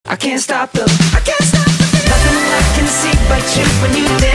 I can't stop the, I can't stop the feeling. Nothing I can see but you when you dance.